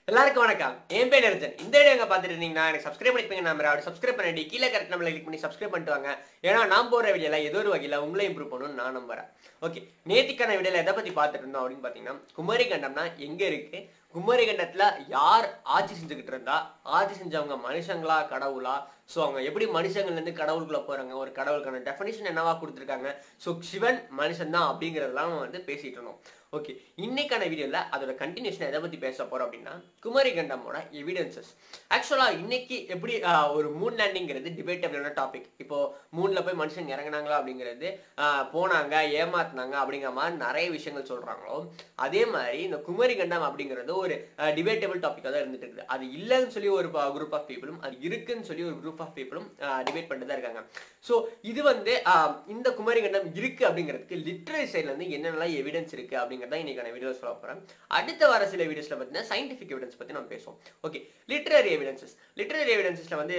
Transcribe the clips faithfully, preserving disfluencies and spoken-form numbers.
எல்லாருக்கும் வணக்கம். என் பேர் நிரஞ்சன். இந்த வீடியோ எங்க பார்த்துட்டு இருந்தீங்கன்னா எனக்கு சப்ஸ்கிரைப் பண்ணிப்பீங்க. நம்ம அப்படி சப்ஸ்கிரைப் பண்ணிட்டு கீழே கரெக்ட் நம்மள கிளிக் பண்ணி சப்ஸ்கிரைப் பண்ணிட்டு வாங்க. ஏன்னா நான் போடுற வீடியோல ஏதோ ஒரு வகையில உங்களை இம்ப்ரூவ் பண்ணணும்னு நான் நம்புறேன். ஓகே, நேத்திக்கான வீடியோல எதை பத்தி பார்த்துட்டு இருந்தோம் அப்படின்னு பாத்தீங்கன்னா, குமரி கண்டம்னா எங்க இருக்கு, குமரி கண்டத்துல யார் ஆட்சி செஞ்சுக்கிட்டு இருந்தா, ஆட்சி செஞ்சவங்க மனுஷங்களா கடவுளா, ஸோ அவங்க எப்படி மனுஷங்கள்ல இருந்து கடவுளுக்குள்ள போறாங்க, ஒரு கடவுளுக்கான டெஃபினிஷன் என்னவா கொடுத்துருக்காங்க, ஸோ சிவன் மனுஷன் தான் அப்படிங்கறதெல்லாம் நம்ம வந்து பேசிட்டு இருந்தோம். ஓகே, இன்னைக்கான வீடியோல அதோட கண்டினியூஷன் எதை பத்தி பேச போறோம் அப்படின்னா, குமரி கண்டமோட எவிடன்சஸ். ஆக்சுவலா இன்னைக்கு எப்படி ஒரு மூன் லேண்டிங்கிறது டிபேட்டபிளான டாபிக். இப்போ மூன்ல போய் மனுஷங்க இறங்கினாங்களா அப்படிங்கிறது, போனாங்க ஏமாத்தினாங்க அப்படிங்கிற மாதிரி நிறைய விஷயங்கள் சொல்றாங்களோ, அதே மாதிரி இந்த குமரி கண்டம் அப்படிங்கிறது ஒரு டிபேட்டபிள் டாபிக்காக தான் இருந்துட்டு இருக்குது. அது இல்லைன்னு சொல்லி ஒரு குரூப் ஆஃப் பீப்புளும், அது இருக்குன்னு சொல்லி ஒரு குரூப் ஆஃப் பீப்புளும் டிபேட் பண்ணிட்டு தான் இருக்காங்க. ஸோ இது வந்து இந்த குமரி கண்டம் இருக்கு அப்படிங்கிறதுக்கு லிட்ரரி சைட்ல இருந்து என்னென்னலாம் எவிடன்ஸ் இருக்கு அப்படிங்கிறத இன்னைக்கான வீடியோஸ் சொல்ல போறேன். அடுத்த வர சில வீடியோஸ்ல பார்த்தீங்கன்னா சயின்டிஃபிக் எவிடன்ஸ் பத்தி நம்ம பேசுவோம். Okay, literary evidences. லிட்ரரி எவிடன்சஸ்ல வந்து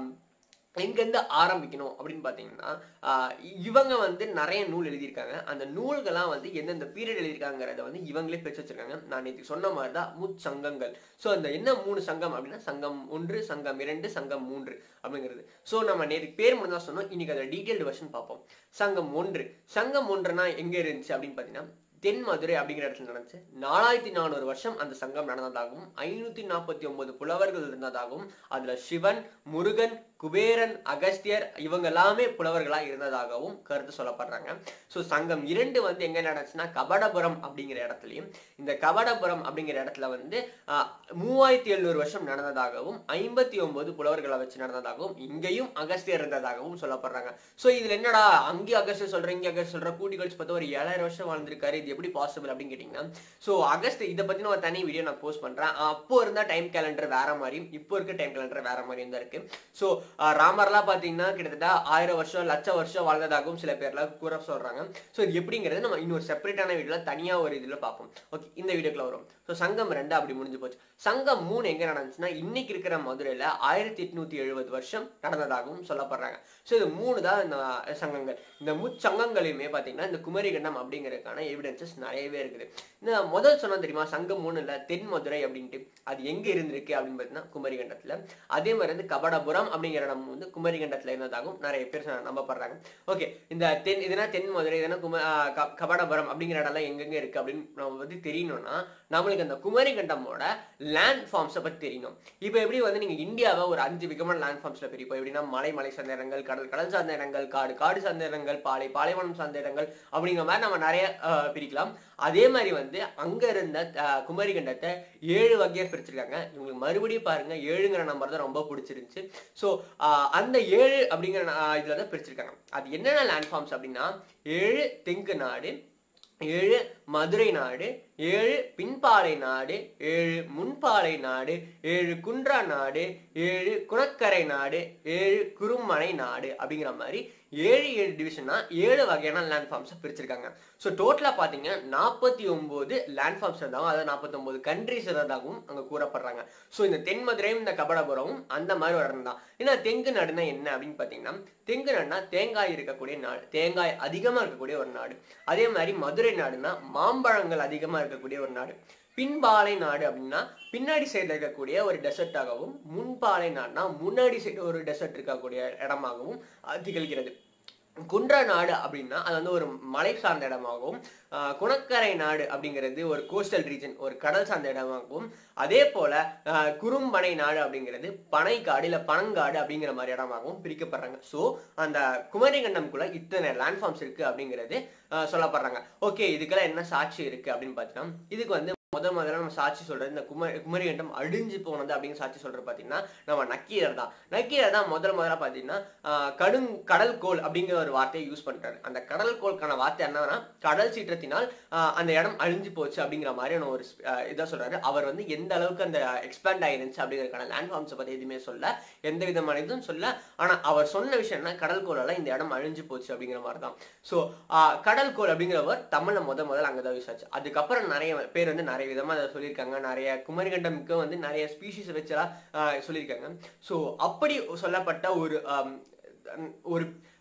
எங்கேருந்து ஆரம்பிக்கணும் அப்படின்னு பார்த்தீங்கன்னா, இவங்க வந்து நிறைய நூல் எழுதியிருக்காங்க. அந்த நூல்கள்லாம் வந்து எந்தெந்த பீரியட் எழுதியிருக்காங்கிறத வந்து இவங்களே பேச்சு வச்சிருக்காங்க. நான் நேற்று சொன்ன மாதிரி தான் முச்சங்கங்கள். ஸோ அந்த என்ன மூணு சங்கம் அப்படின்னா, சங்கம் ஒன்று, சங்கம் இரண்டு, சங்கம் மூன்று அப்படிங்கிறது. ஸோ நம்ம நேற்று பேர் மட்டும் தான் சொன்னோம். இன்னைக்கு அதை டீட்டெயில்டு வெர்ஷன் பார்ப்போம். சங்கம் ஒன்று. சங்கம் ஒன்றுனா எங்க இருந்துச்சு அப்படின்னு பார்த்தீங்கன்னா, தென் மதுரை அப்படிங்கிற இடத்துல நடந்துச்சு. நாலாயிரத்தி நானூறு வருஷம் அந்த சங்கம் நடந்ததாகவும், ஐநூத்தி நாற்பத்தி ஒன்பது புலவர்கள் இருந்ததாகவும், அதுல சிவன், முருகன், குபேரன், அகஸ்தியர் இவங்க எல்லாமே புலவர்களா இருந்ததாகவும் கருத்து சொல்லப்படுறாங்க. ஸோ சங்கம் இரண்டு வந்து எங்க நடந்துச்சுன்னா, கபடபுரம் அப்படிங்கிற இடத்துலயும், இந்த கபடபுரம் அப்படிங்கிற இடத்துல வந்து மூவாயிரத்தி எழுநூறு வருஷம் நடந்ததாகவும், ஐம்பத்தி ஒன்பது புலவர்களை வச்சு நடந்ததாகவும், இங்கேயும் அகஸ்தியர் இருந்ததாகவும் சொல்லப்படுறாங்க. ஸோ இதுல என்னடா அங்கேயும் அகஸ்தியர் சொல்ற, இங்கே அகஸ்தியர் சொல்ற, கூட்டி கழிச்சு பார்த்தா ஒரு ஏழாயிரம் வருஷம் வாழ்ந்திருக்காரு, இது எப்படி பாசிபிள் அப்படின்னு கேட்டீங்கன்னா, ஸோ அகஸ்ட் இதை பத்தின ஒரு தனி வீடியோ நான் போஸ்ட் பண்றேன். அப்போ இருந்த டைம் கேலண்டர் வேற மாதிரியும், இப்போ இருக்க டைம் கேலண்டர் வேற மாதிரியும் தான் இருக்கு. ஸோ ராமர்லாம் பாத்தீங்கன்னா கிட்டத்தட்ட ஆயிரம் வருஷம் லட்சம் வருஷம் வாழ்ந்ததாகவும் சில பேர்ல கூற சொல்றாங்க. ஸோ இது எப்படிங்கிறது நம்ம இன்னொரு செப்பரேட்டான வீடியோல தனியா ஒரு இதுல பார்ப்போம். ஓகே, இந்த வீடியோக்குள்ள வரும். ஸோ சங்கம் ரெண்டு அப்படி முடிஞ்சு போச்சு. சங்கம் மூணு எங்க நடந்துச்சுன்னா, இன்னைக்கு இருக்கிற மதுரையில ஆயிரத்தி எட்நூத்தி எழுபது வருஷம் நடந்ததாகவும் சொல்லப்படுறாங்க. ஸோ இது மூணு தான் இந்த சங்கங்கள். இந்த முச்சங்கங்களையுமே பாத்தீங்கன்னா இந்த குமரி கண்டம் அப்படிங்கிறதுக்கான எவிடன்சஸ் நிறையவே இருக்குது. இந்த முதல் சொன்ன தெரியுமா, சங்கம் மூணு இல்ல தென் மதுரை அப்படின்ட்டு, அது எங்க இருந்திருக்கு அப்படின்னு பாத்தீங்கன்னா குமரி கண்டத்துல. அதே மாதிரி வந்து கபடபுரம் அப்படிங்கிற இடம் வந்து குமரி கண்டத்துல இருந்ததாகவும் நிறைய பேர் நம்பப்படுறாங்க. ஓகே, இந்த தென் இதுனா தென் மதுரை, இதுனா கும கபடபுரம் அப்படிங்கிற இடம் எங்கெங்க இருக்கு அப்படின்னு நம்ம வந்து தெரியணும்னா, நம்மளுக்கு அந்த குமரி கண்டமோட லேண்ட் ஃபார்ம்ஸை பத்தி தெரியணும். இப்போ எப்படி வந்து நீங்க இந்தியாவை ஒரு அஞ்சு விதமான லேண்ட் ஃபார்ம்ஸ்ல பிரிப்போம். எப்படின்னா மலை மலை சார்ந்த இடங்கள், கடல் கடல் சார்ந்த இடங்கள், காடு காடு சார்ந்த இடங்கள், பாலை பாலைவனம் சார்ந்த இடங்கள் அப்படிங்கிற மாதிரி நம்ம நிறைய பிரிக்கலாம். அதே மாதிரி வந்து அங்க இருந்த குமரி கண்டத்தை ஏழு வகையா பிரிச்சிருக்காங்க. இவங்களுக்கு மறுபடியும் பாருங்க, ஏழுங்கிற நம்பர் தான் ரொம்ப பிடிச்சிருந்துச்சு. ஸோ அந்த ஏழு அப்படிங்கிற இதுல தான் பிரிச்சிருக்காங்க. அது என்னென்ன லேண்ட் ஃபார்ம்ஸ் அப்படின்னா, ஏழு தெங்கு நாடு, ஏழு மதுரை நாடு, ஏழு பின்பாலை நாடு, ஏழு முன்பாலை நாடு, ஏழு குன்றா நாடு, ஏழு குணக்கரை நாடு, ஏழு குறுமனை நாடு அப்படிங்கிற மாதிரி ஏழு ஏழு டிவிஷனா ஏழு வகையான லேண்ட் ஃபார்ம்ஸை பிரிச்சிருக்காங்க. ஸோ டோட்டலா பாத்தீங்கன்னா நாற்பத்தி ஒன்பது லேண்ட் ஃபார்ம்ஸ் இருந்தாலும், அதாவது நாற்பத்தி ஒன்பது கண்ட்ரிஸ் இருந்ததாகவும் அங்க கூறப்படுறாங்க. ஸோ இந்த தென் மதுரையும் இந்த கபடபுரமும் அந்த மாதிரி ஒரு இடம் தான். ஏன்னா தெங்கு நாடுனா என்ன அப்படின்னு பாத்தீங்கன்னா, தெங்கு நாடுனா தேங்காய் இருக்கக்கூடிய நாடு, தேங்காய் அதிகமா இருக்கக்கூடிய ஒரு நாடு. அதே மாதிரி மதுரை நாடுனா மாம்பழங்கள் அதிகமா இருக்கக்கூடிய ஒரு நாடு. பின்பாலை நாடு அப்படின்னா பின்னாடி சைட்ல இருக்கக்கூடிய ஒரு டெசர்ட்டாகவும், முன்பாலை நாடுனா முன்னாடி சைடு ஒரு டெசர்ட் இருக்கக்கூடிய இடமாகவும் திகழ்கிறது. குன்றா நாடு அப்படின்னா அது வந்து ஒரு மலை சார்ந்த இடமாகவும், குணக்கரை நாடு அப்படிங்கிறது ஒரு கோஸ்டல் ரீஜன், ஒரு கடல் சார்ந்த இடமாகவும், அதே போல குறும்பனை நாடு அப்படிங்கிறது பனைக்காடு இல்ல பனங்காடு அப்படிங்கிற மாதிரி இடமாகவும் பிரிக்கப்படுறாங்க. ஸோ அந்த குமரி கண்டம்குள்ள இத்தனை லேண்ட் ஃபார்ம்ஸ் இருக்கு அப்படிங்கிறது சொல்லப்படுறாங்க. ஓகே, இதுக்கெல்லாம் என்ன சாட்சி இருக்கு அப்படின்னு பார்த்தீங்கன்னா, இதுக்கு வந்து முதல் முதல்ல நம்ம சாட்சி சொல்றது, இந்த குமரி குமரி கண்டம் அழிஞ்சு போனது அப்படின்னு சாட்சி சொல்றது பாத்தீங்கன்னா நம்ம நக்கீரர் தான். நக்கீரர் தான் முதல் முதல்ல பாத்தீங்கன்னா கடும் கடல் கோள் அப்படிங்கிற ஒரு வார்த்தையை யூஸ் பண்றாரு. அந்த கடல் கோளுக்கான வார்த்தை என்னன்னா, கடல் சீற்றத்தினால் அந்த இடம் அழிஞ்சு போச்சு அப்படிங்கிற மாதிரியான ஒரு இதை சொல்றாரு. அவர் வந்து எந்த அளவுக்கு அந்த எக்ஸ்பேண்ட் ஆயிருந்துச்சு அப்படிங்கிறதுக்கான லேண்ட் ஃபார்ம்ஸை பத்தி எதுவுமே சொல்ல, எந்த விதமான இதுவும் சொல்ல. ஆனா அவர் சொன்ன விஷயம் என்ன, கடல் கோளால இந்த இடம் அழிஞ்சு போச்சு அப்படிங்கிற மாதிரி தான். ஸோ கடல் கோள் அப்படிங்கிறவர் தமிழ்ல முத முதல்ல அங்கதான் யூஸ் ஆச்சு. அதுக்கப்புறம் நிறைய பேர் வந்து நிறைய விதமா அதை சொல்லியிருக்காங்க. நிறைய குமரி கண்டம்க்கு வந்து நிறைய ஸ்பீஷிஸ் வச்செல்லாம் சொல்லியிருக்காங்க. ஸோ அப்படி சொல்லப்பட்ட ஒரு ஒரு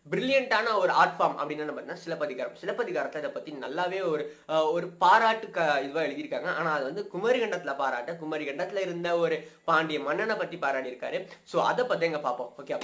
பிரில்லியண்டான ஒரு ஆர்ட் ஃபார்ம் அப்படின்னு பார்த்தீங்கன்னா சிலப்பதிகாரம். சிலப்பதிகாரத்தை இதை பத்தி நல்லாவே ஒரு ஒரு பாராட்டு இதுவா எழுதியிருக்காங்க. ஆனா அது வந்து குமரிகண்டத்துல பாராட்ட குமரிகண்டத்துல இருந்த ஒரு பாண்டிய மன்னனை பத்தி பாராட்டி இருக்காரு. சோ அதை பத்தி எங்க பார்ப்போம். ஓகே,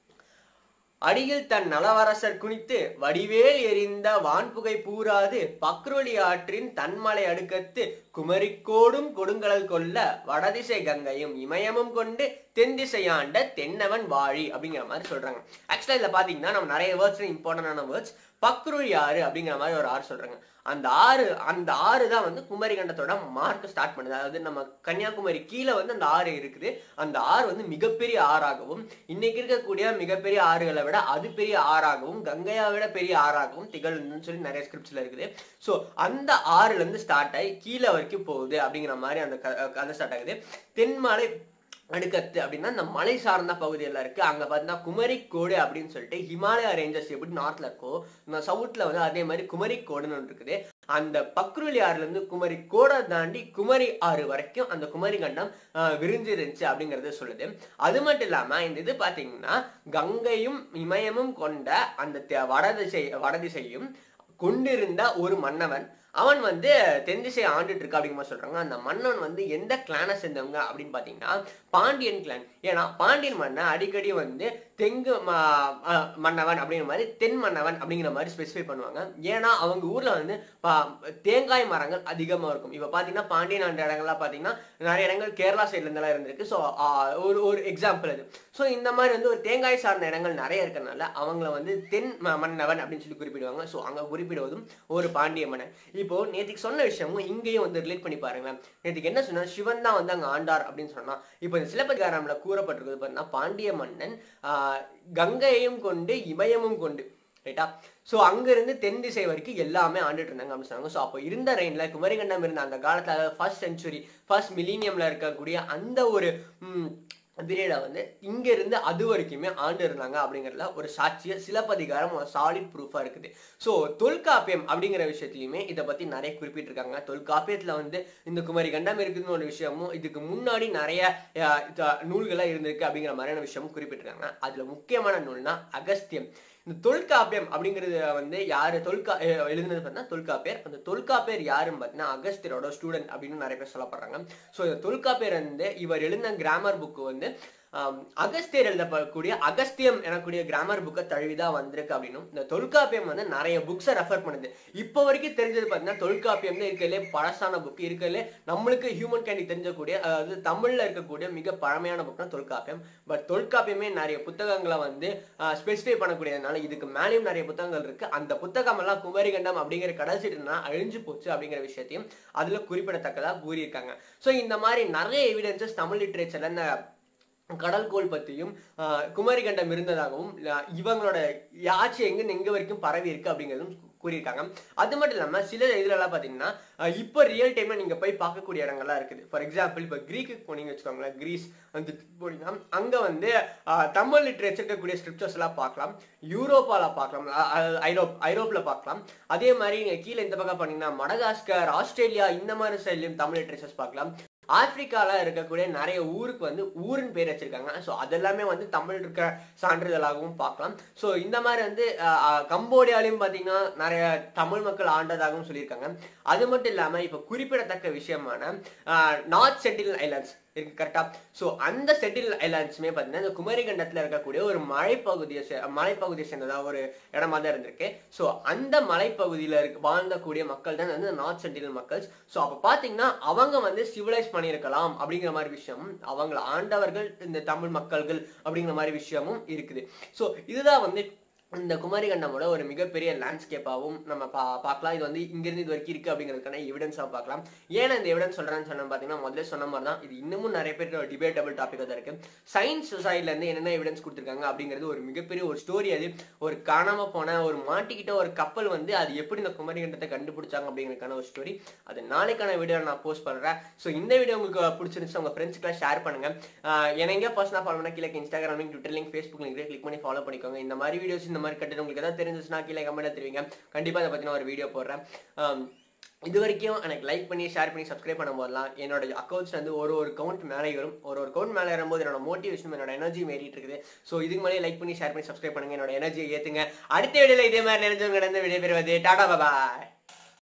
அடியில் தன் நலவரசர் குனித்து வடிவேல் எரிந்த வான்புகை பூராது பக்ரொலி ஆற்றின் தன்மலை அடுக்கத்து குமரிக்கோடும் கொடுங்கடல் கொல்ல வடதிசை கங்கையும் இமயமும் கொண்டு தென்திசையாண்ட தென்னவன் வாழி அப்படிங்கிற மாதிரி சொல்றாங்க. ஆக்சுவலா இதுல பாத்தீங்கன்னா நம்ம நிறைய வேர்ட்ஸ் இம்பார்ட்டன்டான வேர்ட்ஸ். பக்ருளி ஆறு அப்படிங்கிற மாதிரி ஒரு ஆறு சொல்றாங்க. அந்த ஆறு அந்த ஆறு தான் வந்து குமரிகண்டத்தோட மார்க் ஸ்டார்ட் பண்ணுது. அதாவது நம்ம கன்னியாகுமரி கீழே வந்து அந்த ஆறு இருக்குது. அந்த ஆறு வந்து மிகப்பெரிய ஆறாகவும் இன்னைக்கு இருக்கக்கூடிய மிகப்பெரிய ஆறுகளை விட அது பெரிய ஆறாகவும் கங்கையை விட பெரிய ஆறாகவும் திகழ்ன்னு சொல்லி நிறைய ஸ்கிரிப்ட்ஸ்ல இருக்குது. ஸோ அந்த ஆறுல இருந்து ஸ்டார்ட் ஆகி கீழே வரைக்கும் போகுது அப்படிங்கிற மாதிரி அந்த கதை ஸ்டார்ட் ஆகுது. தென்மலை அடுக்கத்து அப்படின்னா இந்த மலை சார்ந்த பகுதியெல்லாம் இருக்கு. அங்க பார்த்தீங்கன்னா குமரிக்கோடு அப்படின்னு சொல்லிட்டு ஹிமாலயா ரேஞ்சஸ் எப்படி நார்த்ல இருக்கோ சவுத்ல வந்து அதே மாதிரி குமரிக்கோடுன்னு ஒன்று இருக்குது. அந்த பக்ருளி ஆறுல இருந்து குமரி கோடை தாண்டி குமரி ஆறு வரைக்கும் அந்த குமரிகண்டம் விரிஞ்சு இருந்துச்சு அப்படிங்கறத சொல்லுது. அது மட்டும் இல்லாம இந்த இது பாத்தீங்கன்னா கங்கையும் இமயமும் கொண்ட அந்த வடதிசை வடதிசையும் கொண்டிருந்த ஒரு மன்னவன். அவன் வந்து தென் திசை ஆண்டுட்டு இருக்கா அப்படிங்கிற மாதிரி சொல்றாங்க. அந்த மன்னன் வந்து எந்த கிளானை சேர்ந்தவங்க அப்படின்னு பாத்தீங்கன்னா பாண்டியன் கிளான். ஏன்னா பாண்டியன் மன்னன் அடிக்கடி வந்து தெங்கு மன்னவன் அப்படிங்கிற மாதிரி தென் மன்னவன் அப்படிங்கிற மாதிரி ஸ்பெசிஃபை பண்ணுவாங்க. ஏன்னா அவங்க ஊர்ல வந்து தேங்காய் மரங்கள் அதிகமா இருக்கும். இப்ப பாத்தீங்கன்னா பாண்டியன் ஆண்ட இடங்கள்லாம் பாத்தீங்கன்னா நிறைய இடங்கள் கேரளா சைட்ல இருந்தெல்லாம் இருந்திருக்கு. ஸோ ஒரு ஒரு எக்ஸாம்பிள் அது. ஸோ இந்த மாதிரி வந்து ஒரு தேங்காய் சார்ந்த இடங்கள் நிறைய இருக்கிறதுனால அவங்கள வந்து தென் மன்னவன் அப்படின்னு சொல்லி குறிப்பிடுவாங்க. ஸோ அங்க குறிப்பிடுவதும் ஒரு பாண்டிய மன்னன். இப்போ நேற்றுக்கு சொன்ன விஷயமும் இங்கேயும் வந்து ரிலேட் பண்ணி பாருங்க. நேற்றுக்கு என்ன சொன்னா சிவன் தான் வந்து அங்க ஆண்டார் அப்படின்னு சொன்னா, இப்போ இந்த சிலப்பதிகாரம்ல கூறப்பட்டிருக்கிறது பார்த்தீங்கன்னா பாண்டிய மன்னன் ஆஹ் கங்கையையும் கொண்டு இமயமும் கொண்டு ரைட்டா. ஸோ அங்கிருந்து தென் திசை வரைக்கும் எல்லாமே ஆண்டுட்டு இருந்தாங்க அப்படின்னு சொன்னாங்க. ஸோ அப்போ இருந்த ரெயின்ல குமரிகண்டம் இருந்த அந்த காலத்துல அதாவது ஃபர்ஸ்ட் செஞ்சுரி ஃபர்ஸ்ட் மிலீனியம்ல இருக்கக்கூடிய அந்த ஒரு உம் பீரியடா வந்து இங்க இருந்து அது வரைக்குமே ஆண்டு இருந்தாங்க அப்படிங்கறதுல ஒரு சாட்சிய சிலப்பதிகாரம் ஒரு சாலிட் ப்ரூஃபா இருக்குது. ஸோ தொல்காப்பியம் அப்படிங்கிற விஷயத்தையுமே இதை பத்தி நிறைய குறிப்பிட்டிருக்காங்க. தொல்காப்பியத்துல வந்து இந்த குமரி கண்டம் இருக்குதுன்னு ஒரு விஷயமும் இதுக்கு முன்னாடி நிறைய நூல்களா இருந்திருக்கு அப்படிங்கிற மாதிரியான விஷயமும் குறிப்பிட்டிருக்காங்க. அதுல முக்கியமான நூல்னா அகஸ்தியம். இந்த தொல்காப்பியம் அப்படிங்கிறது வந்து யாரு தொல்கா எழுதுனது பார்த்தீங்கன்னா தொல்காப்பியர். அந்த தொல்காப்பியர் யாருன்னு பார்த்தீங்கன்னா அகஸ்தியரோட ஸ்டூடெண்ட் அப்படின்னு நிறைய பேர் சொல்லப்படுறாங்க. ஸோ இந்த தொல்காப்பியர் வந்து இவர் எழுதின கிராமர் புக்கு வந்து அகஸ்தியர் எழுதப்படக்கூடிய அகஸ்தியம் எனக்கூடிய கிராமர் புக்கை தழுவிதான் வந்திருக்கு அப்படின்னும் இந்த தொல்காப்பியம் வந்து நிறைய புக்ஸை ரெஃபர் பண்ணுது. இப்போ வரைக்கும் தெரிஞ்சது பார்த்தீங்கன்னா தொல்காப்பியம் தான் இருக்கிறதுலே பழசான புக், இருக்கிறதுலே நம்மளுக்கு ஹியூமன் கேண்டி தெரிஞ்சக்கூடிய அதாவது தமிழ்ல இருக்கக்கூடிய மிக பழமையான புக்னா தொல்காப்பியம். பட் தொல்காப்பியமே நிறைய புத்தகங்களை வந்து ஸ்பெசிஃபை பண்ணக்கூடியதுனால இதுக்கு மேலேயும் நிறைய புத்தகங்கள் இருக்கு. அந்த புத்தகம் எல்லாம் குமரிகண்டம் அப்படிங்கிற கடைசிட்டுனா அழிஞ்சு போச்சு அப்படிங்கிற விஷயத்தையும் அதுல குறிப்பிடத்தக்கதா கூறியிருக்காங்க. ஸோ இந்த மாதிரி நிறைய எவிடன்சஸ் தமிழ் லிட்ரேச்சர்ல இந்த கடல்கோள் பத்தியும் குமரிகண்டம் இருந்ததாகவும் இவங்களோட ஆட்சி எங்க எங்க வரைக்கும் பரவி இருக்கு அப்படிங்கிறதும் கூறியிருக்காங்க. அது மட்டும் இல்லாம சில இதுல எல்லாம் பாத்தீங்கன்னா இப்போ ரியல் டைம்ல நீங்க போய் பார்க்கக்கூடிய இடங்கள்லாம் இருக்குது. ஃபார் எக்ஸாம்பிள் இப்போ கிரீக்கு போனீங்க வச்சுக்கோங்களேன், கிரீஸ் வந்து போனீங்கன்னா அங்க வந்து தமிழ் லிட்ரேச்சர் இருக்கக்கூடிய ஸ்கிரிப்சர்ஸ் எல்லாம் பார்க்கலாம். யூரோப்பால பார்க்கலாம், ஐரோப் ஐரோப்ல பார்க்கலாம். அதே மாதிரி நீங்க கீழே இந்த பக்கம் பண்ணீங்கன்னா மடகாஸ்கர், ஆஸ்திரேலியா இந்த மாதிரி சைட்லயும் தமிழ் லிட்ரேச்சர்ஸ் பார்க்கலாம். ஆப்பிரிக்கால இருக்கக்கூடிய நிறைய ஊருக்கு வந்து ஊரின் பேர் வச்சிருக்காங்க. ஸோ அதெல்லாமே வந்து தமிழ் இருக்கிற சான்றிதழாகவும் பார்க்கலாம். ஸோ இந்த மாதிரி வந்து கம்போடியாலையும் பார்த்தீங்கன்னா நிறைய தமிழ் மக்கள் ஆண்டதாகவும் சொல்லியிருக்காங்க. அது மட்டும் இல்லாமல் இப்போ குறிப்பிடத்தக்க விஷயமான நார்த் சென்டினல் ஐலாண்ட்ஸ் இருக்கு கரெக்டா. ஸோ அந்த செட்டில் ஐலாண்ட்ஸுமே பார்த்தீங்கன்னா இந்த குமரிகண்டத்தில் இருக்கக்கூடிய ஒரு மலைப்பகுதியை மலைப்பகுதியை சேர்ந்ததா ஒரு இடமா தான் இருந்திருக்கு. ஸோ அந்த மலைப்பகுதியில் இருக்க வாழ்ந்தக்கூடிய மக்கள் தான் வந்து நார்த் சென்டினல் மக்கள். ஸோ அப்போ பார்த்தீங்கன்னா அவங்க வந்து சிவிலைஸ் பண்ணியிருக்கலாம் அப்படிங்கிற மாதிரி விஷயமும் அவங்களை ஆண்டவர்கள் இந்த தமிழ் மக்கள்கள் அப்படிங்கிற மாதிரி விஷயமும் இருக்குது. ஸோ இதுதான் வந்து இந்த குமரிகண்டமோட ஒரு மிகப்பெரிய லேண்ட்ஸ்கேப்பாகவும் நம்ம பா பார்க்கலாம். இது வந்து இங்கிருந்து இது வரைக்கும் இருக்கு அப்படிங்கிறதுக்கான எவிடன்ஸாக பார்க்கலாம். ஏன்னா இந்த எவிடன்ஸ் சொல்றேன்னு சொன்ன பார்த்தீங்கன்னா முதல்ல சொன்ன மாதிரி தான் இது இன்னமும் நிறைய பேர் டிபேட்டபிள் டாபிக்காக தான் இருக்கு. சயின்ஸ் சொசைட்டில இருந்து என்னென்ன எவிடன்ஸ் கொடுத்துருக்காங்க அப்படிங்கிறது ஒரு மிகப்பெரிய ஒரு ஸ்டோரி. அது ஒரு காணாம போன ஒரு மாட்டிக்கிட்ட ஒரு கப்பல் வந்து அது எப்படி இந்த குமரிகண்டத்தை கண்டுபிடிச்சாங்க அப்படிங்கிறதுக்கான ஒரு ஸ்டோரி. அது நாளைக்கான வீடியோ நான் போஸ்ட் பண்றேன். ஸோ இந்த வீடியோ உங்களுக்கு பிடிச்சிருந்துச்சு உங்க ஃப்ரெண்ட்ஸ்க்குலாம் ஷேர் பண்ணுங்க. எனக்கு பர்சனலாக ஃபாலோ பண்ண கீழே Instagram link, Twitter link, Facebook link click பண்ணி ஃபாலோ பண்ணிக்கோங்க. இந்த மாதிரி வீடியோஸ் இந்த மாதிரி கண்டென்ட் உங்களுக்கு ஏதாவது தெரிஞ்சிச்சுன்னா கீழே கமெண்ட்ல தெரிவிங்க. கண்டிப்பா அதை பத்தின ஒரு வீடியோ போடுறேன். இது வரைக்கும் எனக்கு லைக் பண்ணி ஷேர் பண்ணி சப்ஸ்கிரைப் பண்ணும் போதெல்லாம் என்னோட அக்கௌண்ட்ஸ் வந்து ஒரு ஒரு கவுண்ட் மேலே வரும். ஒரு ஒரு கவுண்ட் மேலே வரும்போது என்னோட மோட்டிவேஷன் என்னோட எனர்ஜி ஏறிட்டு இருக்குது. ஸோ இதுக்கு மேலே லைக் பண்ணி ஷேர் பண்ணி சப்ஸ்கிரைப் பண்ணுங்க, என்னோட எனர்ஜியை ஏற்றுங்க. அடுத்த வீடியோவில் இதே மாதிரி நிறைஞ்சவங்க நடந்து விடைபெறுவது. டாடா பாய்.